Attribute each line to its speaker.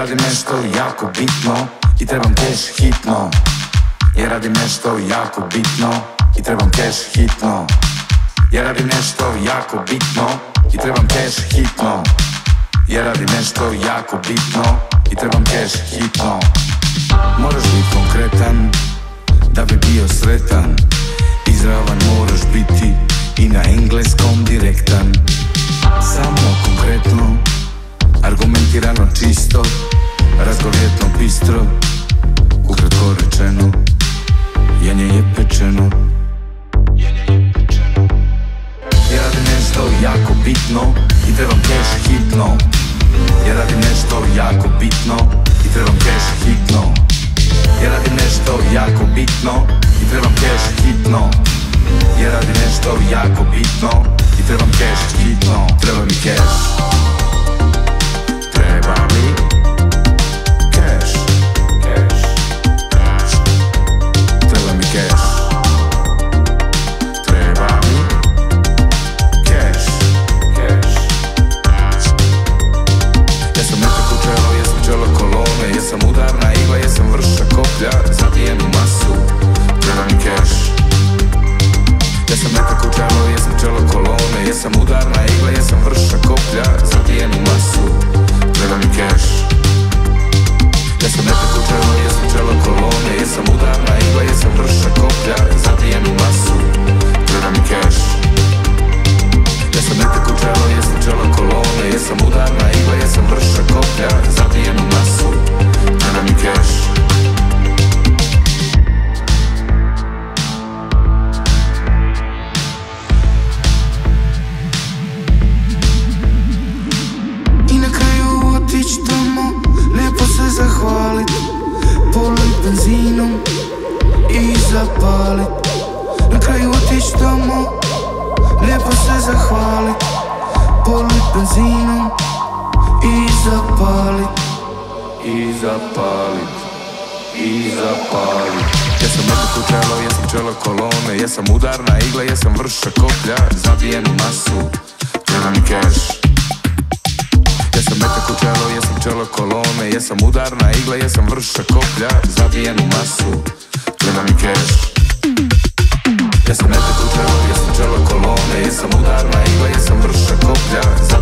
Speaker 1: radim nešto jako bitno i trebam keš hitno. Ja radim nešto jako bitno i trebam keš hitno. Ja radim nešto jako bitno i trebam keš hitno. Ja radim nešto jako bitno i trebam keš hitno. Moraš biti konkretan da bi bio sretan. Izravan moraš biti i na engleskom direktan. Samo konkretno, argumentirano čisto, razgovjetno bistro, ukratko rečeno, janje je pečeno. Ja radim nešto jako bitno i trebam keš hitno. Ja radim nešto jako bitno i trebam keš hitno. Ja radim nešto jako bitno i trebam keš hitno. Ja radim nešto jako bitno i trebam keš hitno. Treba mi keš. Treba mi keš. Treba mi keš. Treba mi keš. Ja sam metak u čelo, ja sam čelo kolone. Ja sam udarna igla, ja sam vrša koplja. Zabijem u masu. Treba mi keš. Ja sam metak u čelo, ja sam čelo kolone. Ja sam udarna igla, ja sam vrša koplja. Zabijem u masu. Treba mi keš. Ja sam metak u čelo, ja sam čelo kolone. Ja sam udarna igla, ja sam vrša koplja. Zabijem u masu. Treba mi keš. Ja sam metak u čelo, ja sam čelo kolone. Ja sam udarna igla, ja sam vrša koplja. Zabijem u masu. Treba mi keš.
Speaker 2: Zahvalit, polit benzinom i zapalit. Na kraju otić tamo, lijepo se zahvalit, polit benzinom i zapalit.
Speaker 1: I zapalit, i zapalit. Ja sam metak u čelo, ja sam čelo kolone. Ja sam udarna igla, ja sam vrša koplja. Zabijem u masu, treba mi keš. Ja sam metak u čelo, ja sam čelo kolone. Ja sam udarna igla, ja sam vrša koplja. Zabijem u masu, treba mi keš. Ja sam metak u čelo, ja sam čelo kolone. Ja sam udarna igla, ja sam vrša koplja.